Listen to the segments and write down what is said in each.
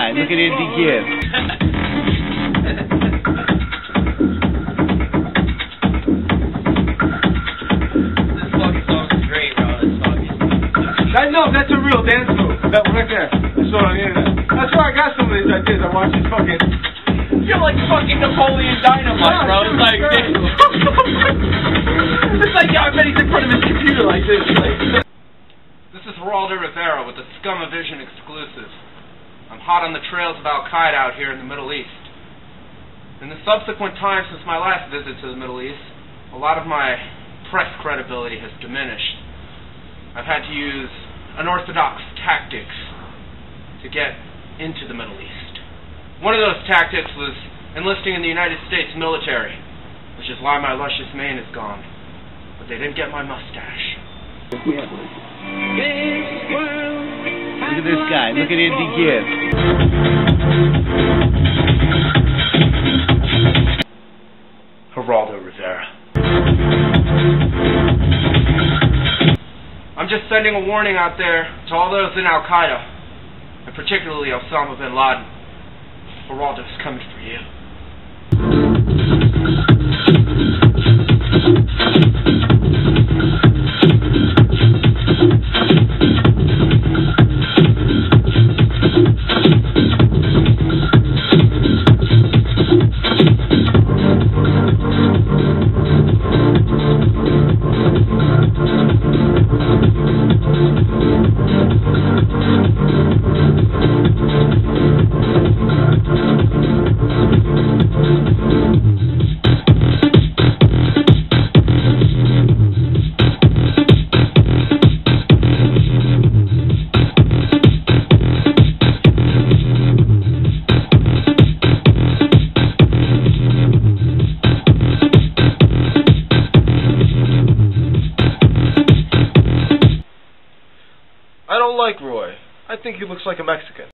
guy. Look at Andy give. This fucking song is great, bro. This song is... No, that's a real dance move. That one right there. I saw it on the internet. That's where I got some of these ideas. I watched these fucking... You're like fucking Napoleon Dynamite, bro. It's like... It's like, yeah, I bet he's in front of his computer like this. This is Geraldo with the Scum Vision exclusive. I'm hot on the trails of Alcaita out here in the Middle East. In the subsequent time since my last visit to the Middle East, a lot of my press credibility has diminished. I've had to use unorthodox tactics to get into the Middle East. One of those tactics was enlisting in the United States military, which is why my luscious mane is gone. But they didn't get my mustache. Yeah. Look at this guy. Look at Andy give. Geraldo Rivera. I'm just sending a warning out there to all those in Alcaita, and particularly Osama bin Laden. Geraldo's coming for you. I don't like Roy. I think he looks like a Mexican.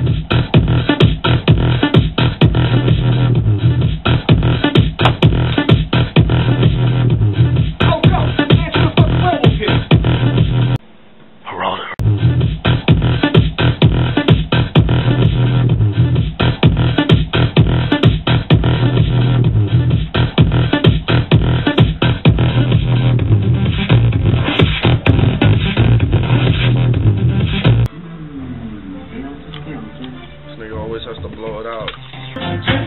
Oh, go! Answer the fucking werewolf here! Geraldo. This nigga always has to blow it out.